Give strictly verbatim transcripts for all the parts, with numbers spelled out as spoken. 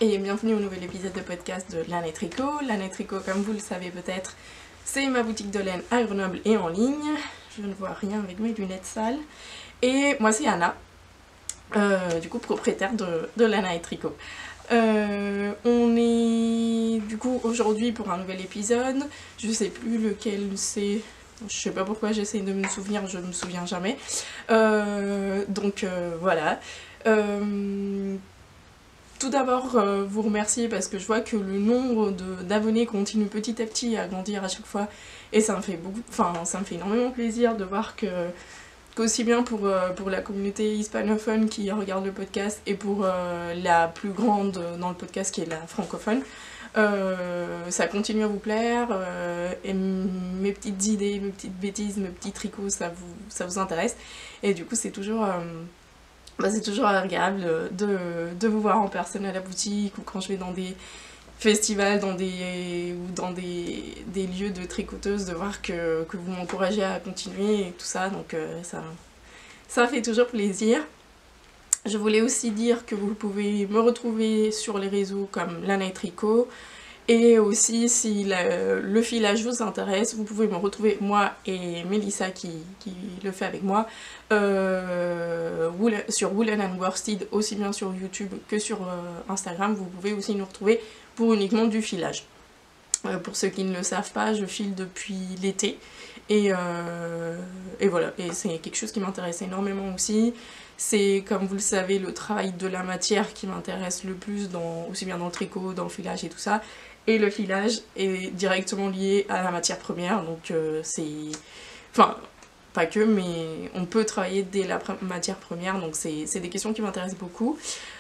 et bienvenue au nouvel épisode de podcast de Laine et Tricot. Laine et Tricot, comme vous le savez peut-être, c'est ma boutique de laine à Grenoble et en ligne. Je ne vois rien avec mes lunettes sales. Et moi c'est Anna, euh, du coup propriétaire de, de Laine et Tricot. Euh, on est du coup aujourd'hui pour un nouvel épisode. Je sais plus lequel c'est. Je sais pas pourquoi j'essaie de me souvenir, je me souviens jamais. Euh, donc euh, voilà. Euh, tout d'abord euh, vous remercier parce que je vois que le nombre d'abonnés continue petit à petit à grandir à chaque fois et ça me fait beaucoup, enfin ça me fait énormément plaisir de voir que qu'aussi bien pour, euh, pour la communauté hispanophone qui regarde le podcast et pour euh, la plus grande dans le podcast qui est la francophone, euh, ça continue à vous plaire euh, et mes petites idées, mes petites bêtises, mes petits tricots, ça vous, ça vous intéresse et du coup c'est toujours... Euh, Bah, c'est toujours agréable de, de vous voir en personne à la boutique ou quand je vais dans des festivals dans des, ou dans des, des lieux de tricoteuses, de voir que, que vous m'encouragez à continuer et tout ça, donc euh, ça, ça fait toujours plaisir. Je voulais aussi dire que vous pouvez me retrouver sur les réseaux comme Laine et Tricot. Et aussi, si la, le filage vous intéresse, vous pouvez me retrouver, moi et Mélissa qui, qui le fait avec moi, euh, sur Woolen and Worsted, aussi bien sur YouTube que sur euh, Instagram. Vous pouvez aussi nous retrouver pour uniquement du filage. Euh, pour ceux qui ne le savent pas, je file depuis l'été. Et, euh, et voilà, et c'est quelque chose qui m'intéresse énormément aussi. C'est, comme vous le savez, le travail de la matière qui m'intéresse le plus, dans, aussi bien dans le tricot, dans le filage et tout ça. Et le filage est directement lié à la matière première, donc euh, c'est... Enfin, pas que, mais on peut travailler dès la matière première, donc c'est des questions qui m'intéressent beaucoup.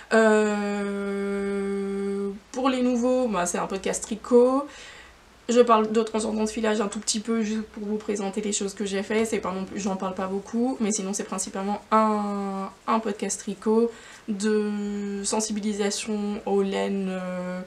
Euh... Pour les nouveaux, bah, c'est un podcast tricot. Je parle de temps en temps de filage un tout petit peu, juste pour vous présenter les choses que j'ai fait. C'est pas non plus, j'en parle pas beaucoup, mais sinon c'est principalement un, un podcast tricot de sensibilisation aux laines... Euh...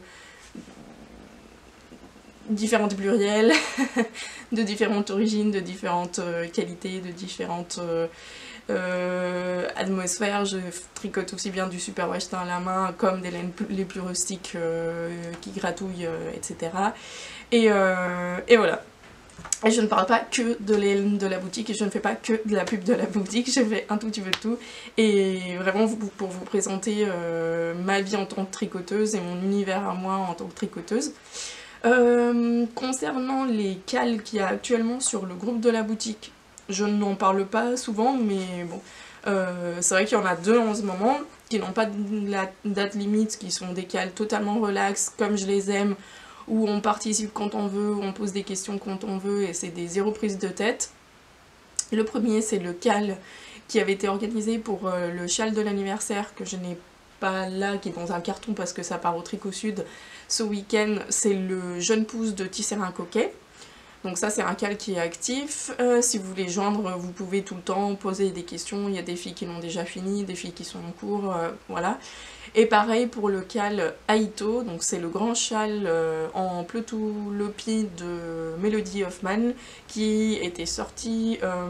différentes plurielles, de différentes origines, de différentes euh, qualités, de différentes euh, euh, atmosphères. Je tricote aussi bien du super washtain à la main comme des laines les plus rustiques euh, qui gratouillent, euh, et cetera. Et, euh, et voilà. Et je ne parle pas que de laine de la boutique et je ne fais pas que de la pub de la boutique, je fais un tout petit peu de tout. Et vraiment pour vous présenter euh, ma vie en tant que tricoteuse et mon univers à moi en tant que tricoteuse. Euh, concernant les cales qu'il y a actuellement sur le groupe de la boutique, je n'en parle pas souvent, mais bon, euh, c'est vrai qu'il y en a deux en ce moment qui n'ont pas de la date limite, qui sont des cales totalement relax, comme je les aime, où on participe quand on veut, où on pose des questions quand on veut, et c'est des zéro prise de tête. Le premier, c'est le cal qui avait été organisé pour euh, le châle de l'anniversaire, que je n'ai pas là, qui est dans un carton parce que ça part au Tricot Sud ce week-end. C'est le jeune pouce de Tisserin Coquet, donc ça c'est un cal qui est actif. Euh, si vous voulez joindre, vous pouvez tout le temps poser des questions, il y a des filles qui l'ont déjà fini, des filles qui sont en cours, euh, voilà. Et pareil pour le cal Aito, donc c'est le grand châle euh, en Pleutou-Lopi de Melody Hoffman qui était sorti euh,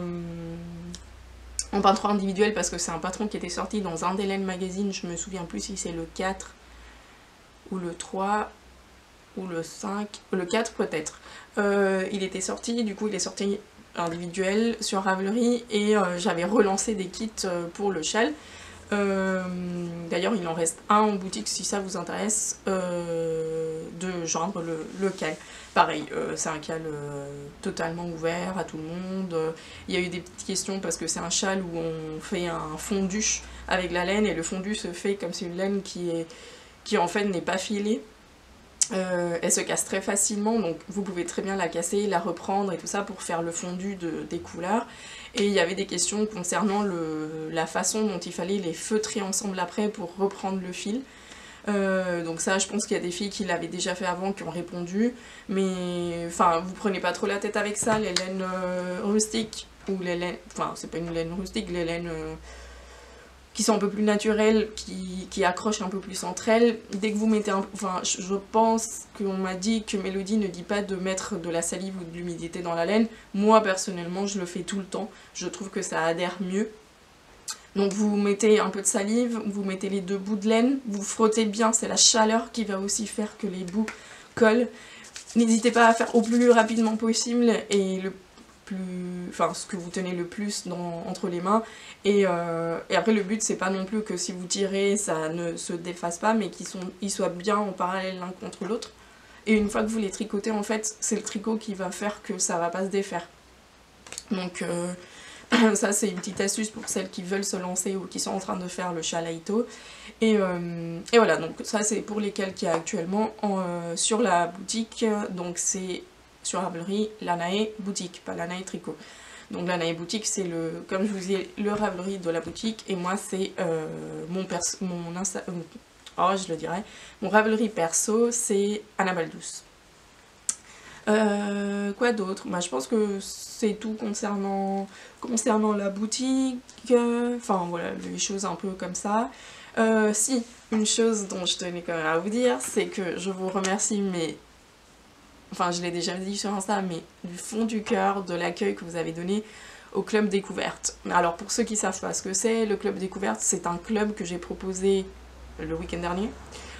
en peinture individuelle parce que c'est un patron qui était sorti dans un des laines magazine, je me souviens plus si c'est le quatre ou le trois ou le cinq, le quatre peut-être. Euh, il était sorti, du coup il est sorti individuel sur Ravelry et euh, j'avais relancé des kits euh, pour le châle. Euh, D'ailleurs il en reste un en boutique si ça vous intéresse, euh, de joindre le, le cal. Pareil, euh, c'est un cal euh, totalement ouvert à tout le monde. Il y a eu des petites questions parce que c'est un châle où on fait un fondu avec la laine et le fondu se fait comme c'est une laine qui est qui en fait n'est pas filée. Euh, elle se casse très facilement, donc vous pouvez très bien la casser, la reprendre et tout ça pour faire le fondu de, des couleurs. Et il y avait des questions concernant le, la façon dont il fallait les feutrer ensemble après pour reprendre le fil. Euh, donc ça je pense qu'il y a des filles qui l'avaient déjà fait avant qui ont répondu, mais enfin vous prenez pas trop la tête avec ça, les laines euh, rustiques, ou les laines, enfin c'est pas une laine rustique, les laines euh, qui sont un peu plus naturelles, qui, qui accrochent un peu plus entre elles. Dès que vous mettez un... Enfin, je pense qu'on m'a dit que Mélodie ne dit pas de mettre de la salive ou de l'humidité dans la laine. Moi, personnellement, je le fais tout le temps. Je trouve que ça adhère mieux. Donc vous mettez un peu de salive, vous mettez les deux bouts de laine, vous frottez bien, c'est la chaleur qui va aussi faire que les bouts collent. N'hésitez pas à faire au plus rapidement possible et le plus, enfin ce que vous tenez le plus dans, entre les mains. Et, euh, et après le but c'est pas non plus que si vous tirez ça ne se défasse pas, mais qu'ils sont, ils soient bien en parallèle l'un contre l'autre. Et une fois que vous les tricotez, en fait c'est le tricot qui va faire que ça va pas se défaire. Donc euh, ça c'est une petite astuce pour celles qui veulent se lancer ou qui sont en train de faire le châle à Ito. Et, euh, et voilà, donc ça c'est pour lesquels qu'il y a actuellement en, euh, sur la boutique. Donc c'est sur Ravelry, Lanae boutique, pas Lanae tricot. Donc Lanae boutique c'est le, comme je vous dis, le Ravelry de la boutique. Et moi c'est euh, mon, perso, mon Insta, euh, oh je le dirais, mon Ravelry perso c'est Annabelle Douce. Euh, quoi d'autre? Bah, je pense que c'est tout concernant, concernant la boutique, euh, enfin voilà, les choses un peu comme ça. Euh, si, une chose dont je tenais quand même à vous dire, c'est que je vous remercie, mais, enfin je l'ai déjà dit sur Insta, mais du fond du cœur de l'accueil que vous avez donné au Club Découverte. Alors pour ceux qui ne savent pas ce que c'est, le Club Découverte, c'est un club que j'ai proposé le week-end dernier.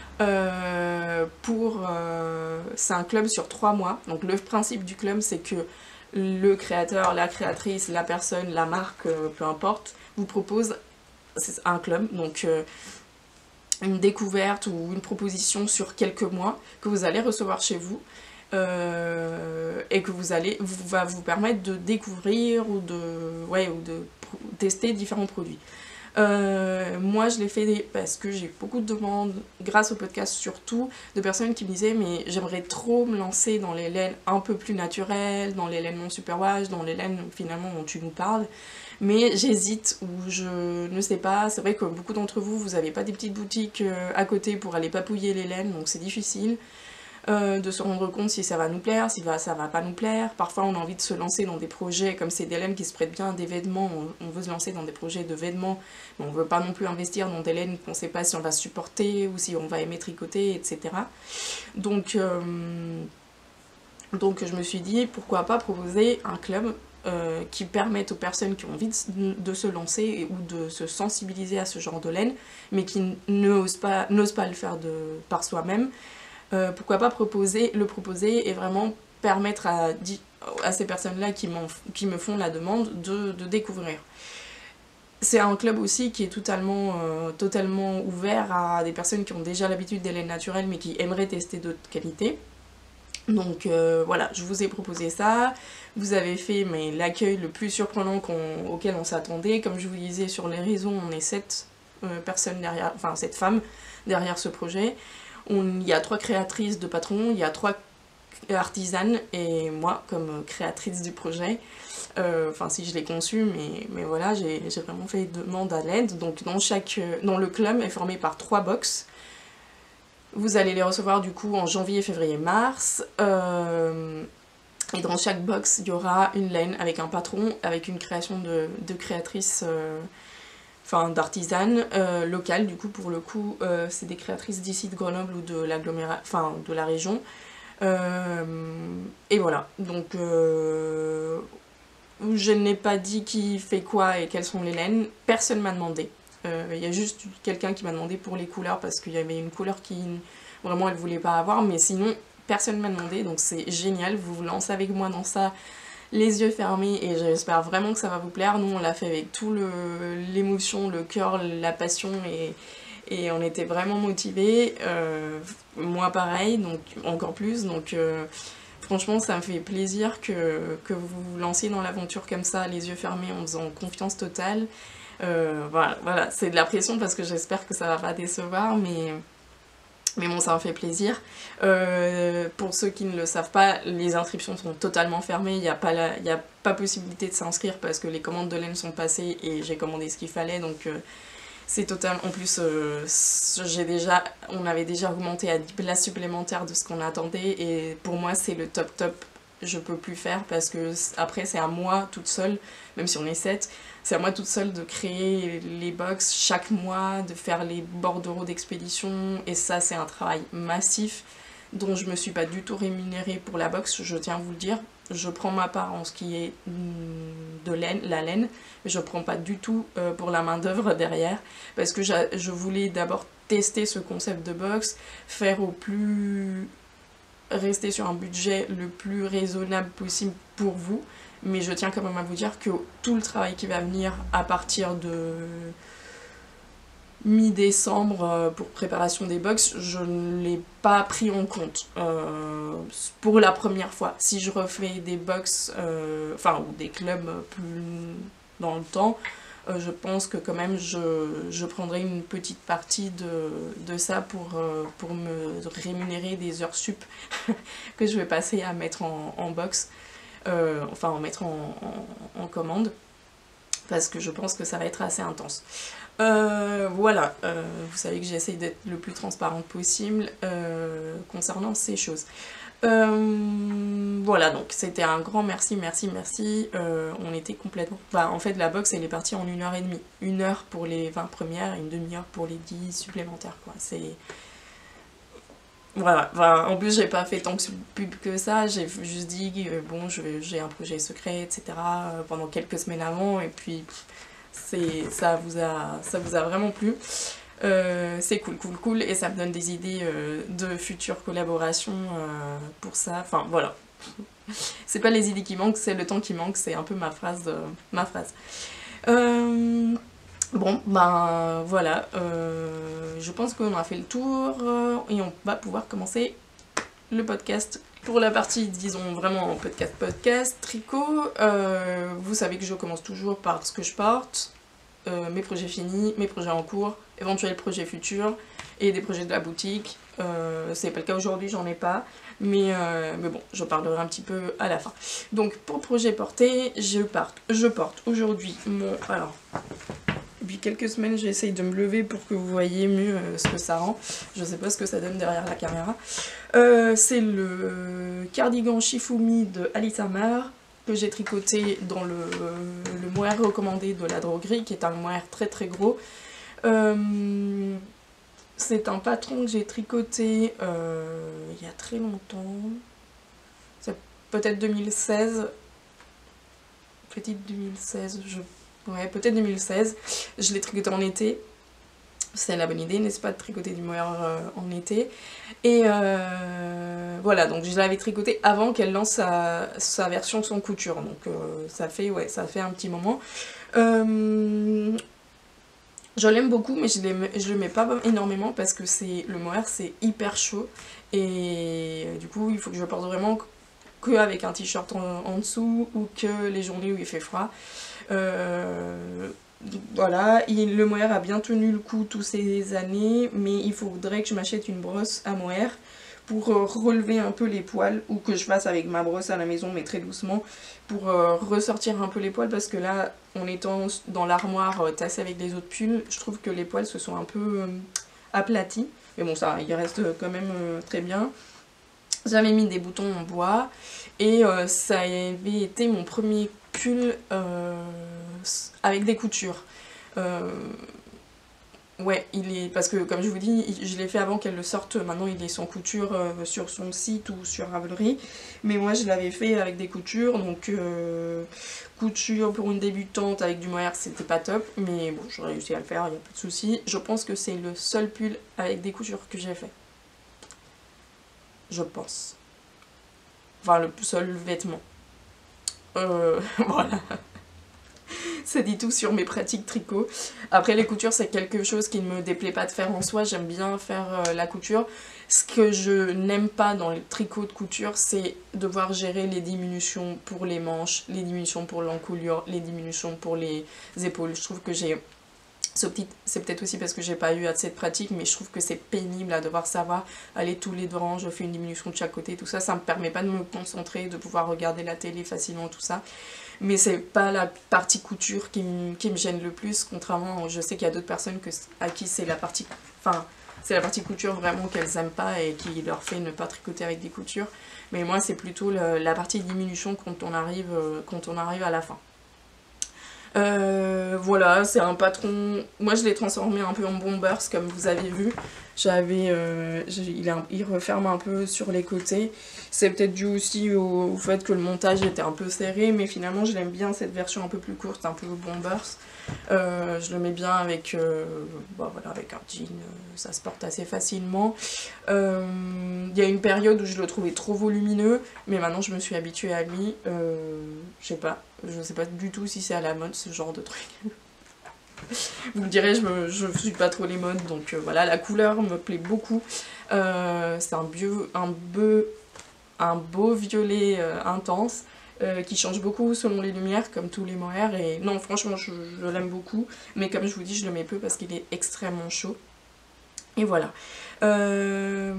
Euh, pour euh, c'est un club sur trois mois. Donc le principe du club c'est que le créateur, la créatrice, la personne, la marque, euh, peu importe, vous propose un club, donc euh, une découverte ou une proposition sur quelques mois que vous allez recevoir chez vous euh, et que vous allez vous, va vous permettre de découvrir ou de, ouais, ou de tester différents produits. Euh, moi je l'ai fait parce que j'ai beaucoup de demandes, grâce au podcast surtout, de personnes qui me disaient mais j'aimerais trop me lancer dans les laines un peu plus naturelles, dans les laines non superwash, dans les laines finalement dont tu nous parles, mais j'hésite ou je ne sais pas. C'est vrai que beaucoup d'entre vous, vous n'avez pas des petites boutiques à côté pour aller papouiller les laines, donc c'est difficile. Euh, de se rendre compte si ça va nous plaire, si va, ça va pas nous plaire. Parfois on a envie de se lancer dans des projets, comme c'est des laines qui se prêtent bien à des vêtements, on, on veut se lancer dans des projets de vêtements, mais on veut pas non plus investir dans des laines qu'on sait pas si on va supporter ou si on va aimer tricoter, et cetera. Donc, euh, donc je me suis dit pourquoi pas proposer un club euh, qui permette aux personnes qui ont envie de, de se lancer ou de se sensibiliser à ce genre de laine, mais qui n'osent pas, n'osent pas le faire de, par soi-même. Euh, pourquoi pas proposer, le proposer et vraiment permettre à, à ces personnes-là qui, qui me font la demande de, de découvrir. C'est un club aussi qui est totalement, euh, totalement ouvert à des personnes qui ont déjà l'habitude des laines naturelles mais qui aimeraient tester d'autres qualités. Donc euh, voilà, je vous ai proposé ça. Vous avez fait l'accueil le plus surprenant qu'on, auquel on s'attendait. Comme je vous disais sur les réseaux, on est sept euh, personnes derrière, enfin sept femmes derrière ce projet. Il y a trois créatrices de patrons, il y a trois artisanes et moi comme créatrice du projet. Euh, enfin si je l'ai conçu, mais, mais voilà, j'ai vraiment fait demande à l'aide. Donc dans, chaque, dans le club est formé par trois box. Vous allez les recevoir du coup en janvier, février, mars. Euh, et dans chaque box, il y aura une laine avec un patron, avec une création de, de créatrices... Euh, enfin d'artisanes euh, locales, du coup pour le coup euh, c'est des créatrices d'ici de Grenoble ou de l'agglomération, enfin de la région. Euh, et voilà, donc euh, je n'ai pas dit qui fait quoi et quelles sont les laines, personne m'a demandé. Il euh, y a juste quelqu'un qui m'a demandé pour les couleurs parce qu'il y avait une couleur qui vraiment elle voulait pas avoir, mais sinon personne m'a demandé, donc c'est génial, vous vous lancez avec moi dans ça les yeux fermés et j'espère vraiment que ça va vous plaire. Nous on l'a fait avec tout l'émotion, le, le cœur, la passion et, et on était vraiment motivés, euh, moi pareil, donc encore plus, donc euh, franchement ça me fait plaisir que, que vous vous lanciez dans l'aventure comme ça, les yeux fermés, en faisant confiance totale. Euh, voilà, voilà. C'est de la pression parce que j'espère que ça va pas décevoir, mais... Mais bon, ça me fait plaisir. Euh, pour ceux qui ne le savent pas, les inscriptions sont totalement fermées. Il n'y a pas la, il n'y a pas possibilité de s'inscrire parce que les commandes de laine sont passées et j'ai commandé ce qu'il fallait. Donc euh, c'est total. En plus, euh, j'ai déjà, on avait déjà augmenté à dix places supplémentaires de ce qu'on attendait. Et pour moi, c'est le top top. Je peux plus faire parce que après, c'est à moi toute seule, même si on est sept. C'est à moi toute seule de créer les box chaque mois, de faire les bordereaux d'expédition, et ça c'est un travail massif. dont je me suis pas du tout rémunérée pour la box, je tiens à vous le dire. Je prends ma part en ce qui est de laine, la laine, mais je prends pas du tout euh, pour la main d'œuvre derrière, parce que je voulais d'abord tester ce concept de box, faire au plus... rester sur un budget le plus raisonnable possible pour vous, mais je tiens quand même à vous dire que tout le travail qui va venir à partir de mi-décembre pour préparation des box, je ne l'ai pas pris en compte euh, pour la première fois. Si je refais des box, euh, enfin ou des clubs plus dans le temps, euh, je pense que quand même je, je prendrai une petite partie de, de ça pour, euh, pour me rémunérer des heures sup que je vais passer à mettre en, en box, euh, enfin en mettre en, en, en commande, parce que je pense que ça va être assez intense. Euh, voilà, euh, vous savez que j'essaye d'être le plus transparente possible euh, concernant ces choses. Euh, voilà, donc c'était un grand merci, merci, merci. Euh, on était complètement... Enfin, en fait, la box, elle est partie en une heure et demie. Une heure pour les vingt premières et une demi-heure pour les dix supplémentaires, quoi. C'est... Voilà, enfin, en plus j'ai pas fait tant de pub que ça, j'ai juste dit euh, bon, j'ai un projet secret, et cetera euh, pendant quelques semaines avant, et puis ça vous, a, ça vous a vraiment plu. Euh, c'est cool, cool, cool, et ça me donne des idées euh, de futures collaborations euh, pour ça, enfin voilà. C'est pas les idées qui manquent, c'est le temps qui manque, c'est un peu ma phrase. Euh, ma phrase. Euh, Bon, ben voilà, euh, je pense qu'on a fait le tour euh, et on va pouvoir commencer le podcast. Pour la partie, disons, vraiment podcast, podcast, tricot, euh, vous savez que je commence toujours par ce que je porte, euh, mes projets finis, mes projets en cours, éventuels projets futurs et des projets de la boutique. Euh, c'est pas le cas aujourd'hui, j'en ai pas, mais, euh, mais bon, je parlerai un petit peu à la fin. Donc pour projet porté, je, parte, je porte aujourd'hui mon... Alors... Depuis quelques semaines, j'essaye de me lever pour que vous voyez mieux euh, ce que ça rend. Je sais pas ce que ça donne derrière la caméra. Euh, c'est le cardigan Shifumi de Alice Hammer que j'ai tricoté dans le, le mohair recommandé de la droguerie, qui est un mohair très très gros. Euh, c'est un patron que j'ai tricoté euh, il y a très longtemps. C'est peut-être deux mille seize. Petite deux mille seize, je Ouais, peut-être deux mille seize. Je l'ai tricoté en été. C'est la bonne idée, n'est-ce pas, de tricoter du mohair euh, en été. Et euh, voilà, donc je l'avais tricoté avant qu'elle lance sa, sa version sans couture. Donc euh, ça fait, ouais, ça fait un petit moment. Euh, je l'aime beaucoup, mais je ne le mets pas énormément parce que c'est le mohair, c'est hyper chaud. Et euh, du coup, il faut que je porte vraiment que avec un t-shirt en, en dessous ou que les journées où il fait froid. Euh, voilà, il, le mohair a bien tenu le coup toutes ces années, mais il faudrait que je m'achète une brosse à mohair pour euh, relever un peu les poils, ou que je fasse avec ma brosse à la maison, mais très doucement, pour euh, ressortir un peu les poils, parce que là, en étant dans l'armoire euh, tassée avec les autres pulls, je trouve que les poils se sont un peu euh, aplatis, mais bon, ça, il reste quand même euh, très bien. J'avais mis des boutons en bois, et euh, ça avait été mon premier pull euh, avec des coutures. Euh, ouais, il est... Parce que, comme je vous dis, je l'ai fait avant qu'elle le sorte. Maintenant, il est sans couture euh, sur son site ou sur Ravelry. Mais moi, je l'avais fait avec des coutures. Donc, euh, couture pour une débutante avec du mohair, c'était pas top. Mais bon, j'ai réussi à le faire, il n'y a pas de souci. Je pense que c'est le seul pull avec des coutures que j'ai fait. Je pense. Enfin, le seul vêtement. Euh, voilà. Ça dit tout sur mes pratiques tricot. Après, les coutures, c'est quelque chose qui ne me déplaît pas de faire en soi. J'aime bien faire euh, la couture. Ce que je n'aime pas dans les tricots de couture, c'est devoir gérer les diminutions pour les manches, les diminutions pour l'encolure, les diminutions pour les épaules. Je trouve que j'ai... C'est peut-être aussi parce que j'ai pas eu assez de pratique, mais je trouve que c'est pénible à devoir savoir aller tous les deux rangs, je fais une diminution de chaque côté, tout ça, ça me permet pas de me concentrer, de pouvoir regarder la télé facilement, tout ça. Mais c'est pas la partie couture qui me, qui me gêne le plus, contrairement, je sais qu'il y a d'autres personnes que, à qui c'est la partie, enfin, c'est la partie couture vraiment qu'elles aiment pas et qui leur fait ne pas tricoter avec des coutures. Mais moi, c'est plutôt le, la partie diminution quand on arrive, quand on arrive à la fin. Euh, voilà, c'est un patron, moi je l'ai transformé un peu en bombers comme vous avez vu. j'avais, euh, il, est un- il referme un peu sur les côtés. C'est peut-être dû aussi au, au fait que le montage était un peu serré, mais finalement je l'aime bien cette version un peu plus courte, un peu bombers. Euh, je le mets bien avec, euh, bah voilà, avec un jean, euh, ça se porte assez facilement. Euh, Il y a une période où je le trouvais trop volumineux, mais maintenant je me suis habituée à lui. Euh, je sais pas, je sais pas du tout si c'est à la mode ce genre de truc. Vous me direz, je ne je suis pas trop les modes, donc euh, voilà, la couleur me plaît beaucoup. Euh, c'est un, bio, un, beau, un beau violet euh, intense. Euh, qui change beaucoup selon les lumières, comme tous les mohair, et non, franchement, je, je l'aime beaucoup, mais comme je vous dis, je le mets peu parce qu'il est extrêmement chaud. Et voilà. Euh...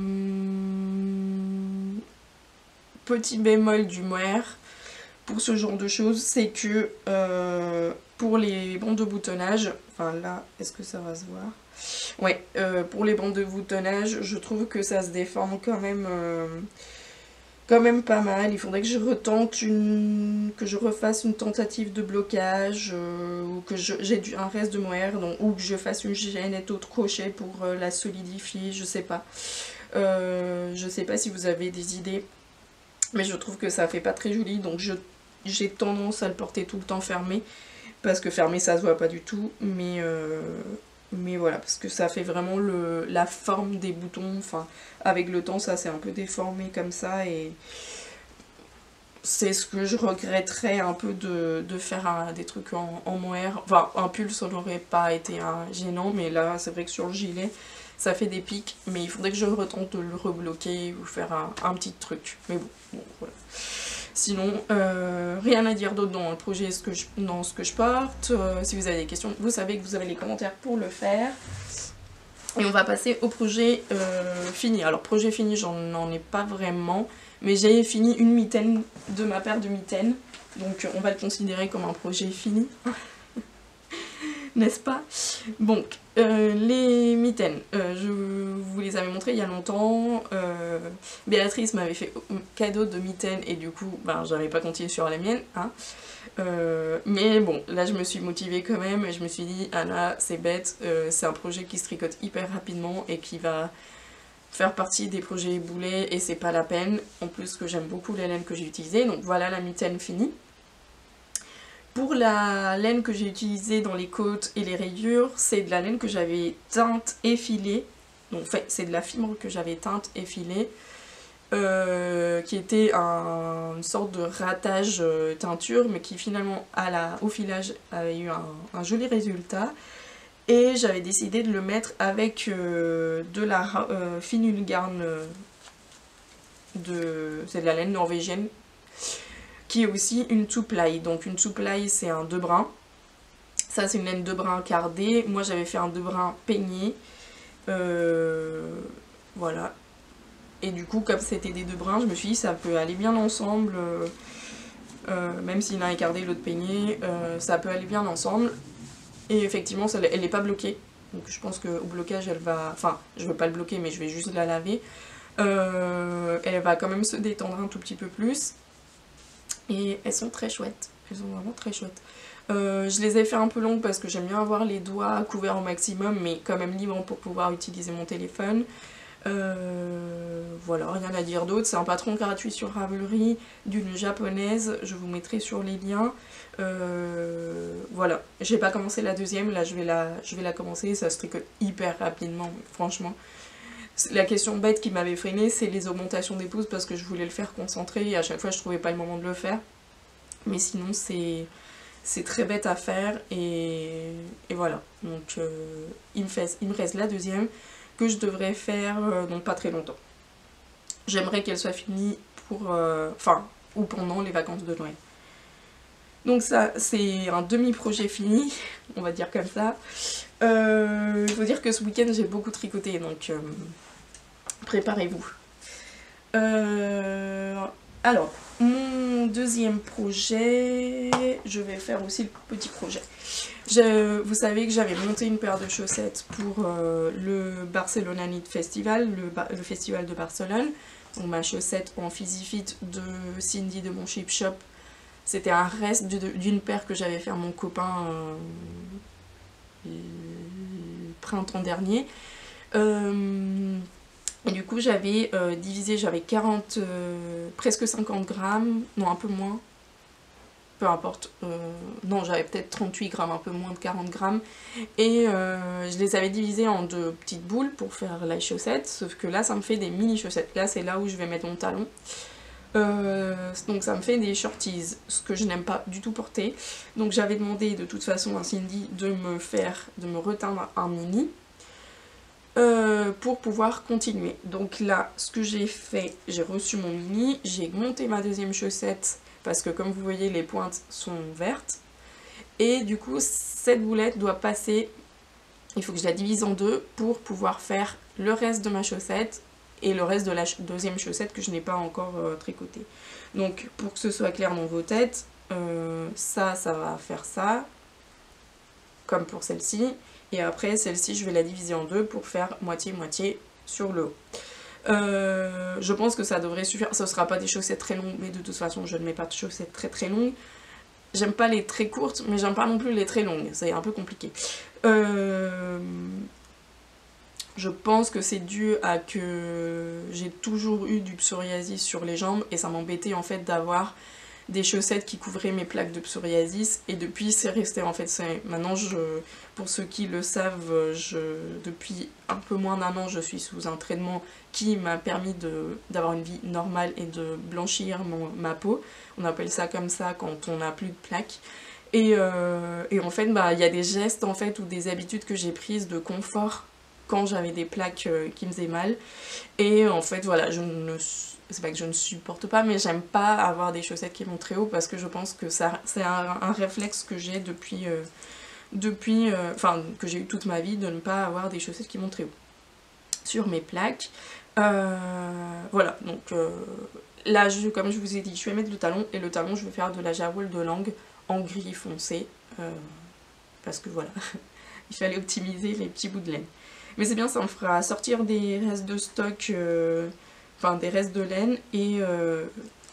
Petit bémol du mohair pour ce genre de choses, c'est que euh, pour les bandes de boutonnage, enfin là, est-ce que ça va se voir? Ouais, euh, pour les bandes de boutonnage, je trouve que ça se déforme quand même... Euh, quand même pas mal. Il faudrait que je retente une, que je refasse une tentative de blocage, euh, ou que j'ai un reste de mohair, donc, ou que je fasse une chaînette au crochet pour euh, la solidifier, je sais pas. Euh, je sais pas si vous avez des idées, mais je trouve que ça fait pas très joli, donc je j'ai tendance à le porter tout le temps fermé, parce que fermé ça se voit pas du tout, mais euh, mais voilà, parce que ça fait vraiment le, la forme des boutons, enfin, avec le temps, ça s'est un peu déformé comme ça, et c'est ce que je regretterais un peu de, de faire un, des trucs en, en mohair. Enfin, un pull, ça n'aurait pas été un, gênant, mais là, c'est vrai que sur le gilet, ça fait des pics, mais il faudrait que je retente de le rebloquer ou faire un, un petit truc. Mais bon, bon voilà. Sinon, euh, rien à dire d'autre dans le projet, ce que je, dans ce que je porte. Euh, si vous avez des questions, vous savez que vous avez les commentaires pour le faire. Et on va passer au projet euh, fini. Alors, projet fini, j'en ai pas vraiment, mais j'ai fini une mitaine de ma paire de mitaines. Donc, on va le considérer comme un projet fini. N'est-ce pas? Donc, euh, les mitaines, euh, je vous les avais montrées il y a longtemps. Euh, Béatrice m'avait fait cadeau de mitaines et du coup, ben, j'avais pas continué sur la mienne. Hein. Euh, mais bon, là je me suis motivée quand même et je me suis dit, Anna, c'est bête, euh, c'est un projet qui se tricote hyper rapidement et qui va faire partie des projets boulets et c'est pas la peine. En plus que j'aime beaucoup les laines que j'ai utilisées, donc voilà la mitaine finie. Pour la laine que j'ai utilisée dans les côtes et les rayures, c'est de la laine que j'avais teinte et filée. Donc en fait, c'est de la fibre que j'avais teinte et filée. Euh, qui était un, une sorte de ratage euh, teinture, mais qui finalement, à la, au filage, avait eu un, un joli résultat. Et j'avais décidé de le mettre avec euh, de la euh, fine Ullgarn, euh, de, c'est de la laine norvégienne, qui est aussi une two-ply. Donc une two-ply, c'est un deux brins. Ça, c'est une laine deux brins cardée. Moi, j'avais fait un deux brins peigné. Euh, voilà. Et du coup, comme c'était des deux brins, je me suis dit ça peut aller bien ensemble. Euh, euh, même si l'un est cardé, l'autre peigné, euh, ça peut aller bien ensemble. Et effectivement, ça, elle n'est pas bloquée. Donc je pense qu'au blocage, elle va... Enfin, je veux pas le bloquer, mais je vais juste la laver. Euh, elle va quand même se détendre un tout petit peu plus. Et elles sont très chouettes. Elles sont vraiment très chouettes. Euh, je les ai fait un peu longues parce que j'aime bien avoir les doigts couverts au maximum, mais quand même libres pour pouvoir utiliser mon téléphone. Euh, voilà, rien à dire d'autre. C'est un patron gratuit sur Ravelry d'une japonaise. Je vous mettrai sur les liens. Euh, voilà, j'ai pas commencé la deuxième. Là, je vais la, je vais la commencer. Ça se tricote hyper rapidement, franchement. La question bête qui m'avait freiné, c'est les augmentations des pouces parce que je voulais le faire concentré et à chaque fois, je trouvais pas le moment de le faire. Mais sinon, c'est c'est très bête à faire et, et voilà. Donc, euh, il, me fait, il me reste la deuxième que je devrais faire euh, dans pas très longtemps. J'aimerais qu'elle soit finie pour, euh, enfin, ou pendant les vacances de Noël. Donc ça, c'est un demi-projet fini, on va dire comme ça. Euh, il faut dire que ce week-end, j'ai beaucoup tricoté, donc euh, préparez-vous. Euh, alors, mon deuxième projet, je vais faire aussi le petit projet. Je, vous savez que j'avais monté une paire de chaussettes pour euh, le Barcelona Knit Festival, le, le festival de Barcelone. Donc ma chaussette en Physifit de Cindy de mon Chip Shop. C'était un reste d'une paire que j'avais fait à mon copain euh, le printemps dernier. Euh, et du coup j'avais euh, divisé, j'avais quarante, euh, presque cinquante grammes, non un peu moins, peu importe, euh, non j'avais peut-être trente-huit grammes, un peu moins de quarante grammes, et euh, je les avais divisés en deux petites boules pour faire la chaussette, sauf que là ça me fait des mini chaussettes, là c'est là où je vais mettre mon talon. Euh, donc ça me fait des shorties, ce que je n'aime pas du tout porter, donc j'avais demandé de toute façon à Cindy de me faire, de me reteindre un mini, Euh, pour pouvoir continuer. Donc là, ce que j'ai fait, j'ai reçu mon mini, j'ai monté ma deuxième chaussette parce que comme vous voyez, les pointes sont vertes. Et du coup, cette boulette doit passer, il faut que je la divise en deux pour pouvoir faire le reste de ma chaussette et le reste de la deuxième chaussette que je n'ai pas encore euh, tricotée. Donc pour que ce soit clair dans vos têtes, euh, ça, ça va faire ça, comme pour celle-ci. Et après, celle-ci, je vais la diviser en deux pour faire moitié-moitié sur le haut. Euh, je pense que ça devrait suffire. Ce ne sera pas des chaussettes très longues, mais de toute façon, je ne mets pas de chaussettes très très longues. J'aime pas les très courtes, mais j'aime pas non plus les très longues. C'est un peu compliqué. Euh, je pense que c'est dû à que j'ai toujours eu du psoriasis sur les jambes et ça m'embêtait en fait d'avoir des chaussettes qui couvraient mes plaques de psoriasis, et depuis c'est resté en fait. Maintenant, je, pour ceux qui le savent, je, depuis un peu moins d'un an, je suis sous un traitement qui m'a permis d'avoir une vie normale et de blanchir mon, ma peau. On appelle ça comme ça quand on n'a plus de plaques. Et, euh, et en fait, bah, y a des gestes en fait ou des habitudes que j'ai prises de confort quand j'avais des plaques euh, qui me faisaient mal. Et en fait, voilà, je ne c'est pas que je ne supporte pas, mais j'aime pas avoir des chaussettes qui vont très haut parce que je pense que ça c'est un, un réflexe que j'ai depuis, euh, depuis euh, enfin que j'ai eu toute ma vie, de ne pas avoir des chaussettes qui vont très haut sur mes plaques. Euh, voilà, donc euh, là, je, comme je vous ai dit, je vais mettre le talon, et le talon, je vais faire de la jarwell de langue en gris foncé, euh, parce que voilà, il fallait optimiser les petits bouts de laine. Mais c'est bien, ça me fera sortir des restes de stock, euh, enfin des restes de laine, et, euh,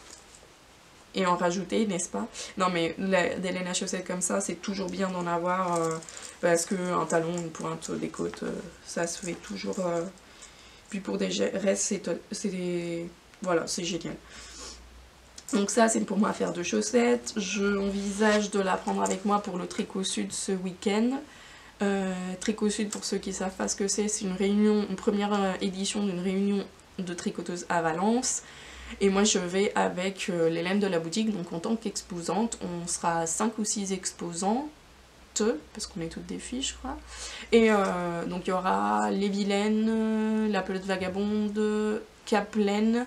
et en rajouter, n'est-ce pas? Non mais la, des laines à chaussettes comme ça, c'est toujours bien d'en avoir, euh, parce qu'un talon, une pointe, des côtes, euh, ça se fait toujours. Euh, puis pour des restes, c'est voilà, c'est génial. Donc ça, c'est pour moi faire de chaussettes. Je envisage de la prendre avec moi pour le Tricot Sud ce week-end. Euh, Tricot Sud, pour ceux qui savent pas ce que c'est, c'est une réunion, une première édition d'une réunion de tricoteuses à Valence. Et moi, je vais avec euh, l'Hélène de la boutique, donc en tant qu'exposante. On sera cinq ou six exposants, parce qu'on est toutes des filles, je crois. Et euh, donc il y aura les Vilaines, la Pelote Vagabonde, Capelaine,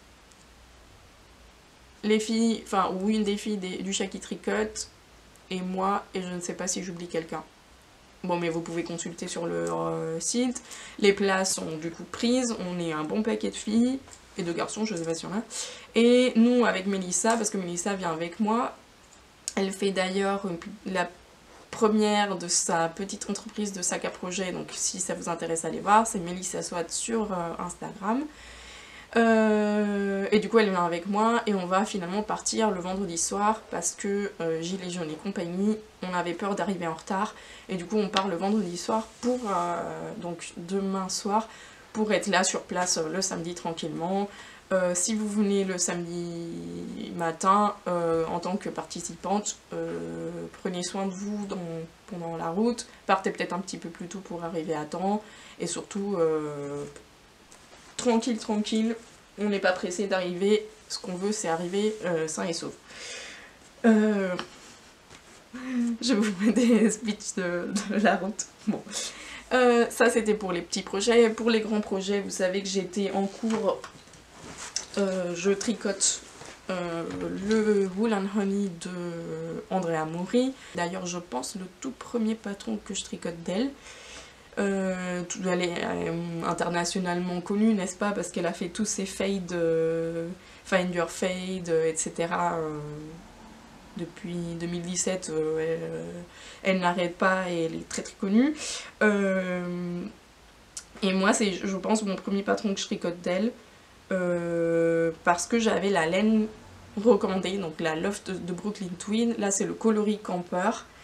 les filles, enfin, ou une des filles des, du Chat qui tricote, et moi, et je ne sais pas si j'oublie quelqu'un. Bon, mais vous pouvez consulter sur leur euh, site. Les places sont du coup prises, on est un bon paquet de filles, et de garçons, je sais pas si on a. Et nous, avec Mélissa, parce que Mélissa vient avec moi, elle fait d'ailleurs la première de sa petite entreprise de sac à projet, donc si ça vous intéresse, allez voir, c'est Mélissa Swat sur euh, Instagram. Euh, et du coup elle vient avec moi et on va finalement partir le vendredi soir parce que euh, Gilets jaunes et compagnie, on avait peur d'arriver en retard, et du coup on part le vendredi soir pour, euh, donc demain soir, pour être là sur place euh, le samedi tranquillement. Euh, si vous venez le samedi matin euh, en tant que participante, euh, prenez soin de vous dans, pendant la route, partez peut-être un petit peu plus tôt pour arriver à temps, et surtout euh, tranquille tranquille, on n'est pas pressé d'arriver, ce qu'on veut c'est arriver euh, sain et sauf. Euh, je vous mets des speeches de, de la route. Bon. Euh, ça c'était pour les petits projets. Pour les grands projets, vous savez que j'étais en cours. Euh, je tricote euh, le Wool and Honey de Andrea Mori. D'ailleurs, je pense le tout premier patron que je tricote d'elle. Euh, elle est euh, internationalement connue, n'est-ce pas? Parce qu'elle a fait tous ses fades, euh, Find Your Fade, euh, et cetera. Euh, depuis deux mille dix-sept, euh, elle, elle n'arrête pas et elle est très très connue. Euh, et moi, c'est, je pense, mon premier patron que je tricote d'elle. Euh, parce que j'avais la laine recommandée, donc la Loft de Brooklyn Twin. Là c'est le coloris Camper,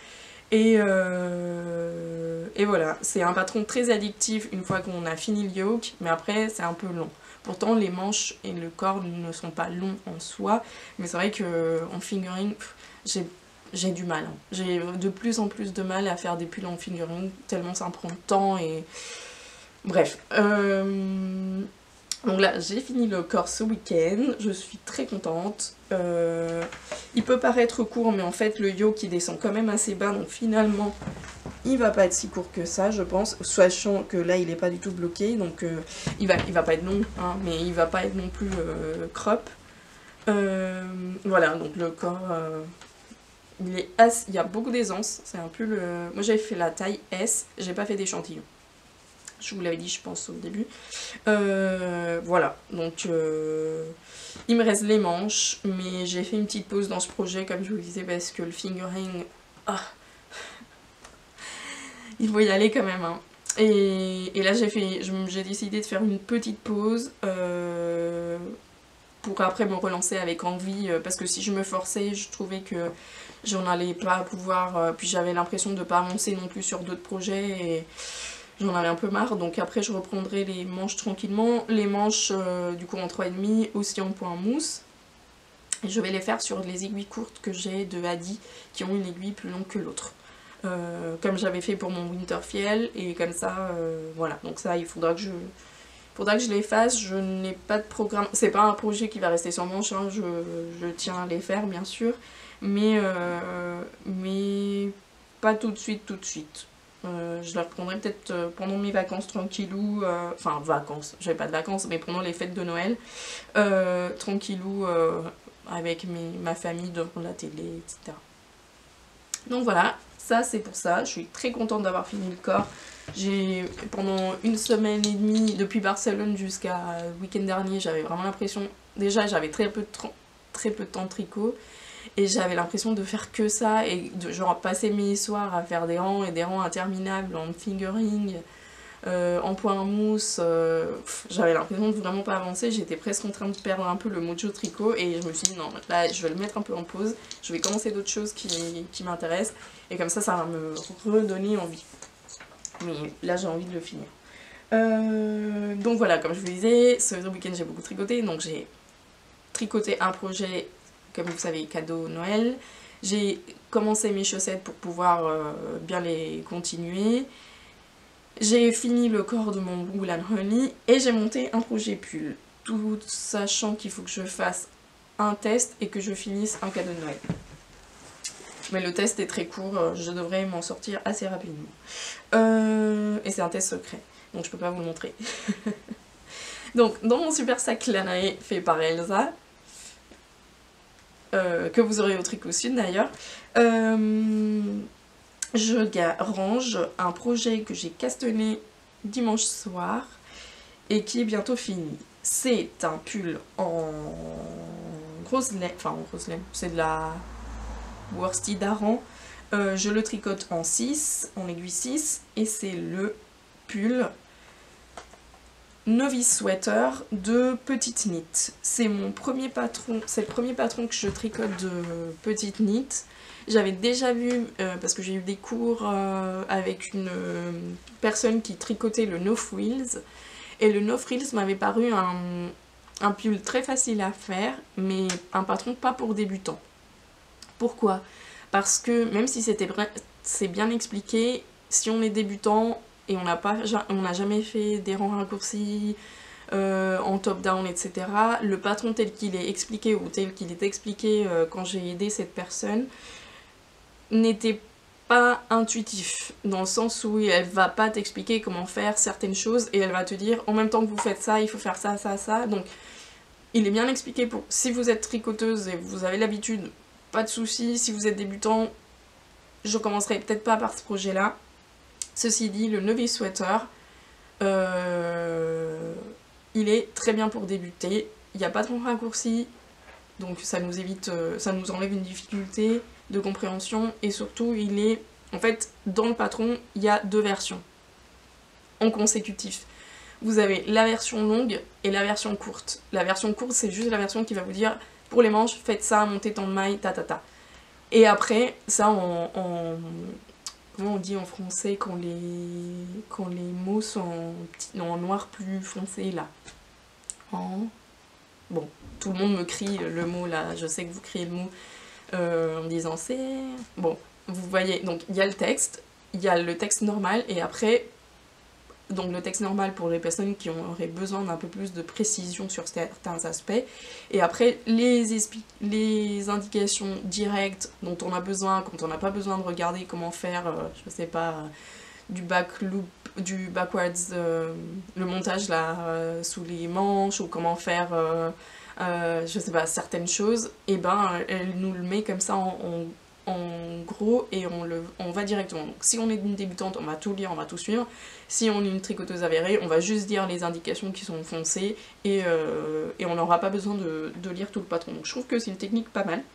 Et, euh, et voilà, c'est un patron très addictif une fois qu'on a fini le yoke, mais après c'est un peu long. Pourtant les manches et le corps ne sont pas longs en soi, mais c'est vrai qu'en fingering, j'ai j'ai du mal. Hein. J'ai de plus en plus de mal à faire des pulls en fingering, tellement ça me prend de temps et... Bref. Euh... Donc là, j'ai fini le corps ce week-end, je suis très contente. Euh, il peut paraître court, mais en fait le yoke il descend quand même assez bas, donc finalement il va pas être si court que ça, je pense, sachant que là il est pas du tout bloqué, donc euh, il, va, il va pas être long, hein, mais il va pas être non plus euh, crop. Euh, voilà, donc le corps, euh, il, est assez, il y a beaucoup d'aisance, c'est un peu le... Moi j'avais fait la taille S, j'ai pas fait d'échantillon. Je vous l'avais dit, je pense, au début. Euh, voilà, donc euh, il me reste les manches, mais j'ai fait une petite pause dans ce projet, comme je vous le disais, parce que le fingering, ah, il faut y aller quand même. Hein. Et, et là, j'ai fait, j'ai décidé de faire une petite pause euh, pour après me relancer avec envie, parce que si je me forçais, je trouvais que j'en allais pas pouvoir, puis j'avais l'impression de ne pas avancer non plus sur d'autres projets, et j'en avais un peu marre, donc après je reprendrai les manches tranquillement. Les manches euh, du coup en trois virgule cinq aussi en point mousse. Et je vais les faire sur les aiguilles courtes que j'ai de Adi qui ont une aiguille plus longue que l'autre. Euh, comme j'avais fait pour mon Winterfjell, et comme ça, euh, voilà. Donc ça, il faudra que je, faudra que je les fasse. Je n'ai pas de programme, c'est pas un projet qui va rester sans manches, hein. je, je tiens à les faire bien sûr. Mais, euh, mais pas tout de suite, tout de suite. Euh, je la reprendrai peut-être euh, pendant mes vacances tranquillou, euh, enfin vacances, j'avais pas de vacances, mais pendant les fêtes de Noël, euh, tranquillou euh, avec mes, ma famille devant la télé, et cetera. Donc voilà, ça c'est pour ça, je suis très contente d'avoir fini le corps. J'ai pendant une semaine et demie, depuis Barcelone jusqu'à le week-end dernier, j'avais vraiment l'impression, déjà j'avais très peu de très peu de temps de tricot. Et j'avais l'impression de faire que ça, et de genre passer mes soirs à faire des rangs et des rangs interminables en fingering, euh, en point mousse. Euh, j'avais l'impression de vraiment pas avancer, j'étais presque en train de perdre un peu le mojo tricot, et je me suis dit non, là je vais le mettre un peu en pause, je vais commencer d'autres choses qui, qui m'intéressent, et comme ça ça va me redonner envie. Mais là j'ai envie de le finir. Euh, donc voilà, comme je vous disais, ce week-end j'ai beaucoup tricoté, donc j'ai tricoté un projet, comme vous savez, cadeau Noël. J'ai commencé mes chaussettes pour pouvoir euh, bien les continuer. J'ai fini le corps de mon Wool and Honey et j'ai monté un projet pull, tout sachant qu'il faut que je fasse un test et que je finisse un cadeau de Noël. Mais le test est très court, je devrais m'en sortir assez rapidement. Euh, et c'est un test secret, donc je peux pas vous le montrer. Donc dans mon super sac Lanae fait par Elsa, Euh, que vous aurez au Tricot Sud d'ailleurs, euh, je range un projet que j'ai castellé dimanche soir et qui est bientôt fini. C'est un pull en grosse laine, enfin en grosse laine, c'est de la worsted d'Aran. Euh, je le tricote en six, en aiguille six, et c'est le pull Novice Sweater de Petite Knit. C'est mon premier patron, c'est le premier patron que je tricote de Petite Knit. J'avais déjà vu, euh, parce que j'ai eu des cours euh, avec une euh, personne qui tricotait le No Frills, et le No Frills m'avait paru un, un pull très facile à faire, mais un patron pas pour débutants. Pourquoi? Parce que même si c'était c'est bien expliqué, si on est débutant, et on n'a pas, on n'a jamais fait des rangs raccourcis euh, en top-down, et cetera. Le patron tel qu'il est expliqué, ou tel qu'il est expliqué euh, quand j'ai aidé cette personne, n'était pas intuitif, dans le sens où elle va pas t'expliquer comment faire certaines choses, et elle va te dire, en même temps que vous faites ça, il faut faire ça, ça, ça. Donc, il est bien expliqué pour, si vous êtes tricoteuse et vous avez l'habitude, pas de soucis. Si vous êtes débutant, je commencerai peut-être pas par ce projet-là. Ceci dit, le Novice Sweater, euh, il est très bien pour débuter. Il n'y a pas de raccourci, donc ça nous évite, euh, ça nous enlève une difficulté de compréhension. Et surtout, il est, en fait, dans le patron, il y a deux versions en consécutif. Vous avez la version longue et la version courte. La version courte, c'est juste la version qui va vous dire, pour les manches, faites ça, montez tant de mailles, ta ta ta. Et après, ça en... en comment on dit en français quand les, quand les mots sont en, petit, en noir plus foncé là. En... Bon, tout le monde me crie le mot là, je sais que vous criez le mot euh, en disant c'est... Bon, vous voyez, donc il y a le texte, il y a le texte normal et après... Donc le texte normal pour les personnes qui auraient besoin d'un peu plus de précision sur certains aspects. Et après les, les indications directes dont on a besoin quand on n'a pas besoin de regarder comment faire, euh, je sais pas, euh, du back loop, du backwards, euh, le montage là euh, sous les manches ou comment faire, euh, euh, je sais pas, certaines choses. Et ben elle nous le met comme ça en, en en gros et on, le, on va directement. Donc si on est une débutante, on va tout lire, on va tout suivre. Si on est une tricoteuse avérée, on va juste dire les indications qui sont foncées et, euh, et on n'aura pas besoin de, de lire tout le patron. Donc je trouve que c'est une technique pas mal.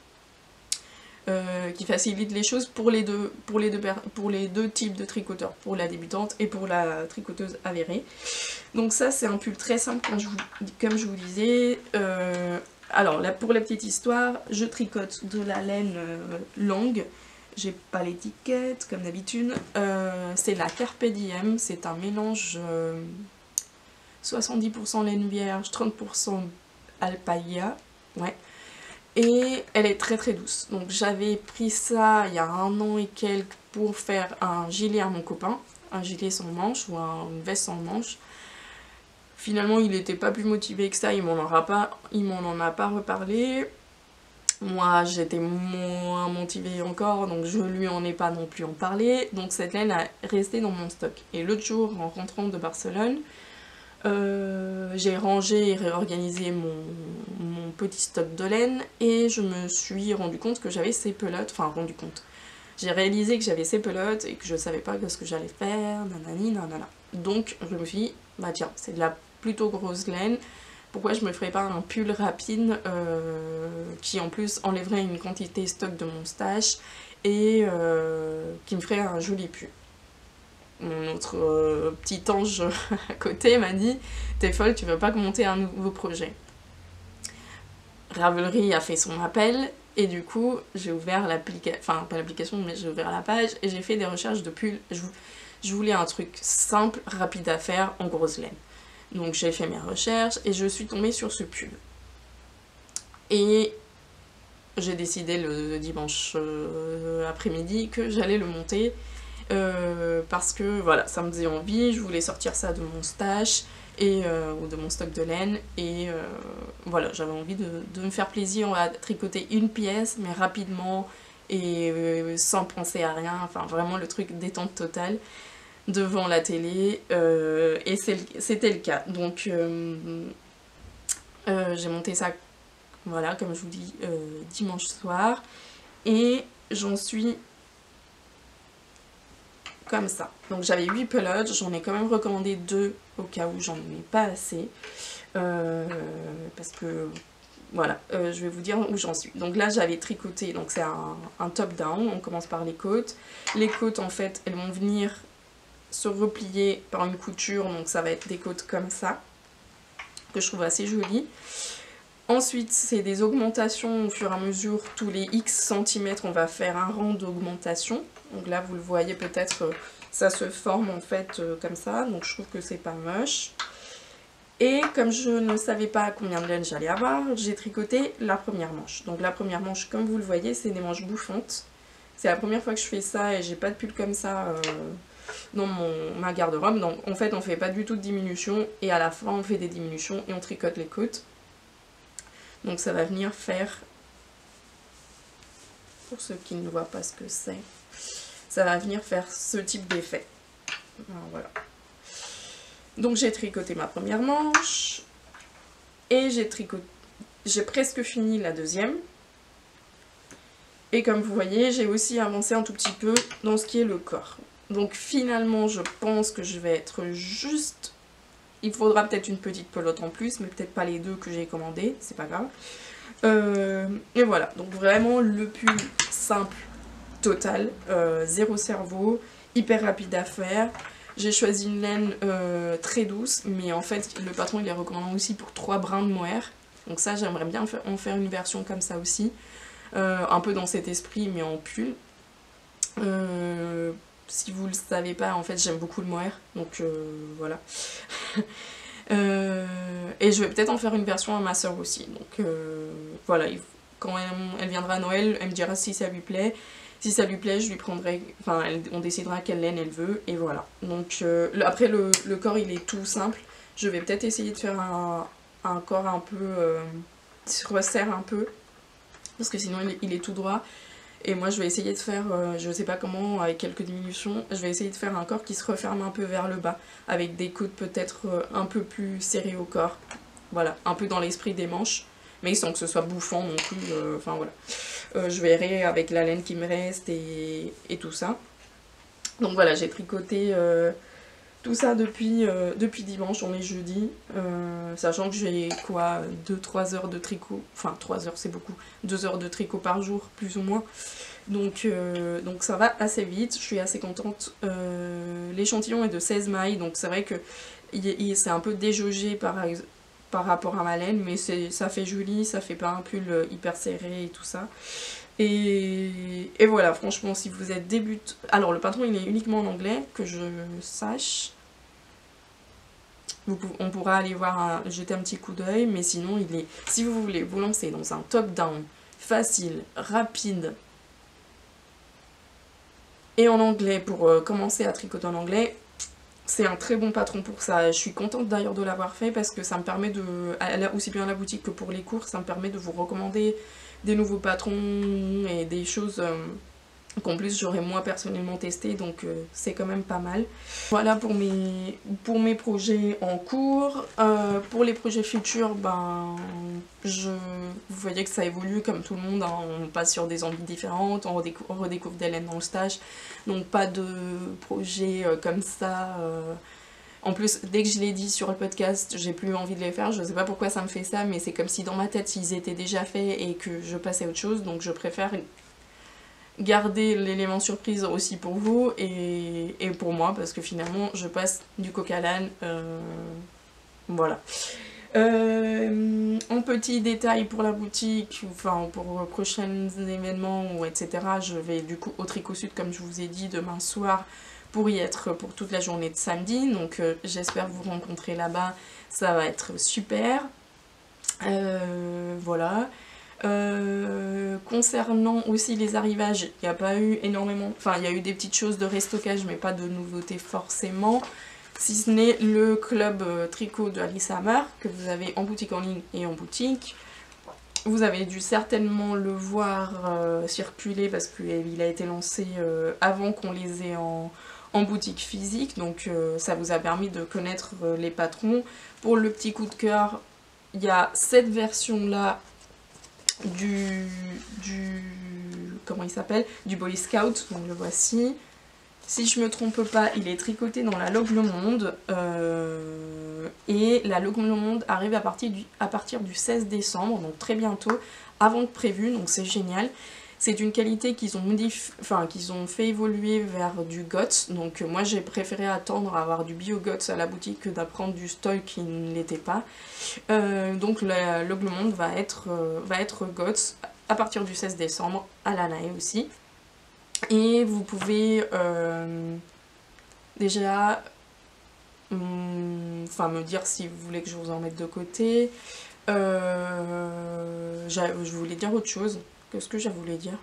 Euh, qui facilite les choses pour les, deux, pour, les deux, pour les deux types de tricoteurs, pour la débutante et pour la tricoteuse avérée. Donc ça c'est un pull très simple comme je vous, comme je vous disais. Euh, Alors, là, pour la petite histoire, je tricote de la laine euh, longue. J'ai pas l'étiquette, comme d'habitude. Euh, c'est la Carpe Diem. C'est un mélange euh, soixante-dix pour cent laine vierge, trente pour cent alpaïa. Ouais. Et elle est très très douce. Donc, j'avais pris ça il y a un an et quelques pour faire un gilet à mon copain. Un gilet sans manche ou un, une veste sans manche. Finalement, il n'était pas plus motivé que ça, il m'en aura pas, il m'en en a pas reparlé. Moi, j'étais moins motivée encore, donc je lui en ai pas non plus en parlé. Donc cette laine a resté dans mon stock. Et l'autre jour, en rentrant de Barcelone, euh, j'ai rangé et réorganisé mon, mon petit stock de laine et je me suis rendu compte que j'avais ces pelotes, enfin rendu compte. J'ai réalisé que j'avais ces pelotes et que je savais pas ce que j'allais faire, nanani, nanana. Donc je me suis dit, bah tiens, c'est de la plutôt grosse laine, pourquoi je me ferais pas un pull rapide euh, qui en plus enlèverait une quantité stock de mon stash et euh, qui me ferait un joli pull. Mon autre euh, petit ange à côté m'a dit, t'es folle, tu veux pas monter un nouveau projet. Ravelry a fait son appel et du coup j'ai ouvert l'application, enfin pas l'application mais j'ai ouvert la page et j'ai fait des recherches de pulls. Je, je voulais un truc simple, rapide à faire en grosse laine. Donc j'ai fait mes recherches et je suis tombée sur ce pull. Et j'ai décidé le dimanche euh, après-midi que j'allais le monter euh, parce que voilà, ça me faisait envie, je voulais sortir ça de mon stash et, euh, ou de mon stock de laine et euh, voilà, j'avais envie de, de me faire plaisir à tricoter une pièce mais rapidement et euh, sans penser à rien, enfin vraiment le truc détente totale devant la télé euh, et c'était le cas. Donc euh, euh, j'ai monté ça, voilà, comme je vous dis, euh, dimanche soir et j'en suis comme ça. Donc j'avais huit pelotes, j'en ai quand même recommandé deux au cas où j'en ai pas assez euh, parce que voilà, euh, je vais vous dire où j'en suis. Donc là j'avais tricoté, donc c'est un, un top down, on commence par les côtes. Les côtes en fait elles vont venir se replier par une couture, donc ça va être des côtes comme ça, que je trouve assez jolies. Ensuite, c'est des augmentations au fur et à mesure, tous les X centimètres, on va faire un rang d'augmentation. Donc là, vous le voyez peut-être, ça se forme en fait comme ça, donc je trouve que c'est pas moche. Et comme je ne savais pas combien de laine j'allais avoir, j'ai tricoté la première manche. Donc la première manche, comme vous le voyez, c'est des manches bouffantes. C'est la première fois que je fais ça et j'ai pas de pull comme ça euh, dans mon, ma garde-robe. Donc en fait on fait pas du tout de diminution et à la fin on fait des diminutions et on tricote les côtes. Donc ça va venir faire, pour ceux qui ne voient pas ce que c'est, ça va venir faire ce type d'effet. Voilà. Donc j'ai tricoté ma première manche et j'ai tricoté, j'ai presque fini la deuxième. Et comme vous voyez, j'ai aussi avancé un tout petit peu dans ce qui est le corps. Donc finalement, je pense que je vais être juste... Il faudra peut-être une petite pelote en plus, mais peut-être pas les deux que j'ai commandées, c'est pas grave. Euh, et voilà, donc vraiment le pull simple, total, euh, zéro cerveau, hyper rapide à faire. J'ai choisi une laine euh, très douce, mais en fait le patron il est recommandé aussi pour trois brins de mohair. Donc ça j'aimerais bien en faire une version comme ça aussi. Euh, un peu dans cet esprit mais en pull. Euh, si vous le savez pas, en fait j'aime beaucoup le mohair, donc euh, voilà. euh, et je vais peut-être en faire une version à ma soeur aussi, donc euh, voilà, quand elle, elle viendra à Noël, elle me dira si ça lui plaît. Si ça lui plaît, je lui prendrai, enfin elle, on décidera quelle laine elle veut, et voilà. Donc euh, le, après le, le corps il est tout simple, je vais peut-être essayer de faire un, un corps un peu, euh, qui se resserre un peu, parce que sinon il, il est tout droit. Et moi je vais essayer de faire, euh, je sais pas comment, avec quelques diminutions, je vais essayer de faire un corps qui se referme un peu vers le bas, avec des coudes peut-être euh, un peu plus serrés au corps. Voilà, un peu dans l'esprit des manches, mais sans que ce soit bouffant non plus, euh, enfin voilà. Euh, je verrai avec la laine qui me reste et, et tout ça. Donc voilà, j'ai tricoté euh, tout ça depuis, euh, depuis dimanche, on est jeudi, euh, sachant que j'ai quoi, deux trois heures de tricot, enfin trois heures c'est beaucoup, deux heures de tricot par jour, plus ou moins. Donc, euh, donc ça va assez vite, je suis assez contente. Euh, L'échantillon est de seize mailles, donc c'est vrai que c'est un peu déjaugé par, par rapport à ma laine, mais ça fait joli, ça fait pas un pull hyper serré et tout ça. Et, et voilà, franchement, si vous êtes débutant... Alors, le patron, il est uniquement en anglais, que je sache. Vous, on pourra aller voir, un, jeter un petit coup d'œil, mais sinon, il est... Si vous voulez vous lancer dans un top-down facile, rapide, et en anglais, pour euh, commencer à tricoter en anglais, c'est un très bon patron pour ça. Je suis contente d'ailleurs de l'avoir fait, parce que ça me permet de... Aussi bien à la boutique que pour les cours, ça me permet de vous recommander des nouveaux patrons et des choses euh, qu'en plus j'aurais moi personnellement testé, donc euh, c'est quand même pas mal. Voilà pour mes, pour mes projets en cours. Euh, pour les projets futurs, ben, je, vous voyez que ça évolue comme tout le monde, hein. On passe sur des envies différentes, on redécouvre, on redécouvre des laines dans le stage, donc pas de projet euh, comme ça... Euh, En plus, dès que je l'ai dit sur le podcast, j'ai plus envie de les faire. Je sais pas pourquoi ça me fait ça, mais c'est comme si dans ma tête, ils étaient déjà faits et que je passais à autre chose. Donc je préfère garder l'élément surprise aussi pour vous et, et pour moi, parce que finalement, je passe du coq à l'âne. Euh, voilà. Euh, en petit détail pour la boutique, enfin pour prochains événements ou et cetera, je vais du coup au Tricot Sud, comme je vous ai dit, demain soir, pour y être pour toute la journée de samedi, donc euh, j'espère vous rencontrer là-bas, ça va être super. Euh, voilà. Euh, concernant aussi les arrivages, il n'y a pas eu énormément, enfin il y a eu des petites choses de restockage, mais pas de nouveautés forcément, si ce n'est le club euh, tricot de Alice Hammer, que vous avez en boutique en ligne et en boutique. Vous avez dû certainement le voir euh, circuler, parce qu'il a été lancé euh, avant qu'on les ait en, en boutique physique, donc euh, ça vous a permis de connaître euh, les patrons. Pour le petit coup de cœur, il y a cette version là du, du comment il s'appelle, du Boy Scout, donc le voici. Si je me trompe pas, il est tricoté dans la Logue Le Monde, euh, et la Logue Le Monde arrive à partir, du, à partir du seize décembre, donc très bientôt, avant que prévu, donc c'est génial. C'est une qualité qu'ils ont, enfin, qu'ils ont fait évoluer vers du G O T S, donc euh, moi j'ai préféré attendre à avoir du bio G O T S à la boutique que d'apprendre du stock qui ne l'était pas. Euh, donc la Logue Le Monde va être, euh, va être G O T S à partir du seize décembre, à la Nae aussi. Et vous pouvez euh, déjà hum, enfin, me dire si vous voulez que je vous en mette de côté. Euh, je voulais dire autre chose. Qu'est-ce que je voulais dire?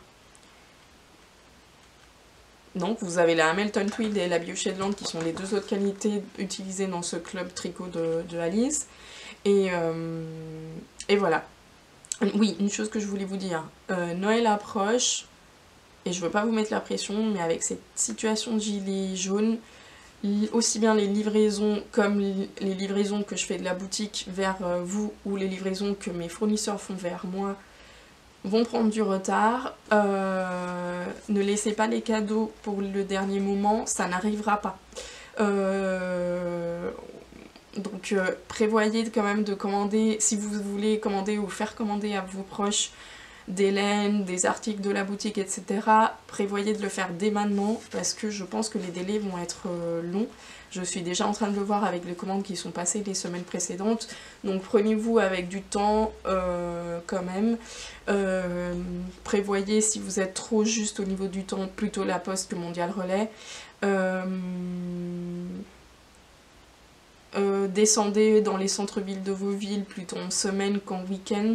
Donc vous avez la Hamilton Tweed et la Bio Shadland qui sont les deux autres qualités utilisées dans ce club tricot de, de Alice. Et, euh, et voilà. Oui, une chose que je voulais vous dire. Euh, Noël approche. Et je veux pas vous mettre la pression, mais avec cette situation de gilet jaune, aussi bien les livraisons comme les livraisons que je fais de la boutique vers vous, ou les livraisons que mes fournisseurs font vers moi, vont prendre du retard. Euh, ne laissez pas les cadeaux pour le dernier moment, ça n'arrivera pas. Euh, donc euh, prévoyez quand même de commander, si vous voulez commander ou faire commander à vos proches, des laines, des articles de la boutique, et cetera, prévoyez de le faire dès maintenant parce que je pense que les délais vont être euh, longs. Je suis déjà en train de le voir avec les commandes qui sont passées les semaines précédentes. Donc prenez-vous avec du temps euh, quand même. Euh, prévoyez si vous êtes trop juste au niveau du temps, plutôt la Poste que Mondial Relais. Euh, euh, descendez dans les centres-villes de vos villes plutôt en semaine qu'en week-end.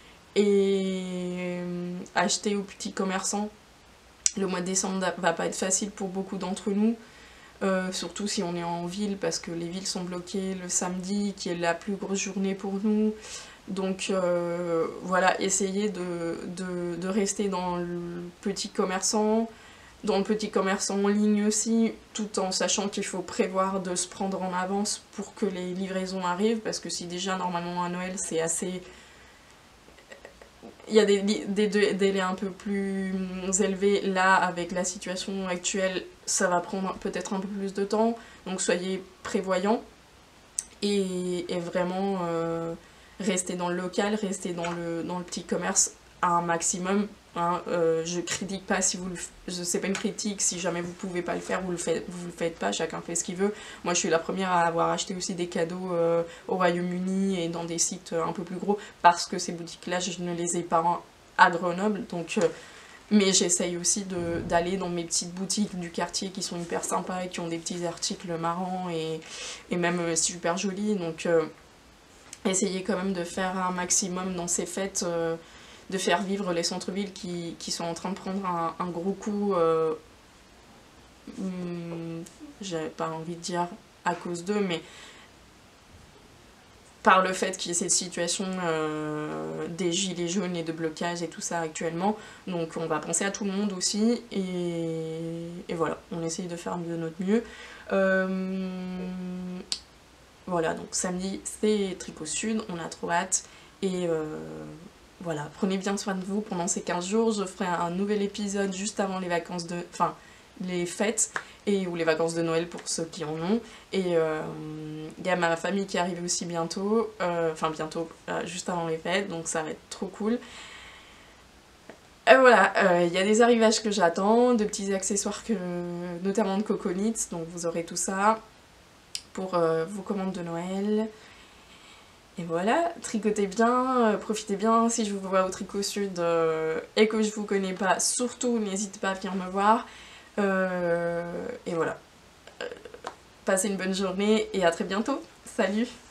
Et acheter aux petits commerçants. Le mois de décembre va pas être facile pour beaucoup d'entre nous, euh, surtout si on est en ville parce que les villes sont bloquées le samedi qui est la plus grosse journée pour nous. Donc euh, voilà, essayez de, de, de rester dans le petit commerçant, dans le petit commerçant en ligne aussi, tout en sachant qu'il faut prévoir de se prendre en avance pour que les livraisons arrivent, parce que si déjà normalement à Noël c'est assez... Il y a des, des, des délais un peu plus élevés, là avec la situation actuelle ça va prendre peut-être un peu plus de temps, donc soyez prévoyants et, et vraiment euh, restez dans le local, restez dans le, dans le petit commerce à un maximum. Hein, euh, je critique pas si vous le je sais pas une critique, si jamais vous pouvez pas le faire, vous le faites, vous le faites pas, chacun fait ce qu'il veut. Moi je suis la première à avoir acheté aussi des cadeaux euh, au Royaume-Uni et dans des sites un peu plus gros parce que ces boutiques là je ne les ai pas à Grenoble, donc euh, mais j'essaye aussi d'aller dans mes petites boutiques du quartier qui sont hyper sympas et qui ont des petits articles marrants et, et même euh, super jolis, donc euh, essayez quand même de faire un maximum dans ces fêtes, euh, de faire vivre les centres-villes qui, qui sont en train de prendre un, un gros coup, euh, hum, j'ai pas envie de dire à cause d'eux, mais par le fait qu'il y ait cette situation euh, des gilets jaunes et de blocage et tout ça actuellement. Donc on va penser à tout le monde aussi, et, et voilà, on essaye de faire de notre mieux. Euh, voilà, donc samedi c'est Tricot Sud, on a trop hâte, et euh, voilà, prenez bien soin de vous pendant ces quinze jours. Je ferai un nouvel épisode juste avant les vacances de... enfin, les fêtes, et ou les vacances de Noël pour ceux qui en ont. Et il euh, y a ma famille qui arrive aussi bientôt, euh, enfin bientôt, euh, juste avant les fêtes, donc ça va être trop cool. Et voilà, il euh, y a des arrivages que j'attends, de petits accessoires, que, notamment de Coconut, donc vous aurez tout ça pour euh, vos commandes de Noël. Et voilà, tricotez bien, euh, profitez bien. Si je vous vois au Tricot Sud euh, et que je vous connais pas, surtout n'hésitez pas à venir me voir. Euh, et voilà. Euh, passez une bonne journée et à très bientôt. Salut!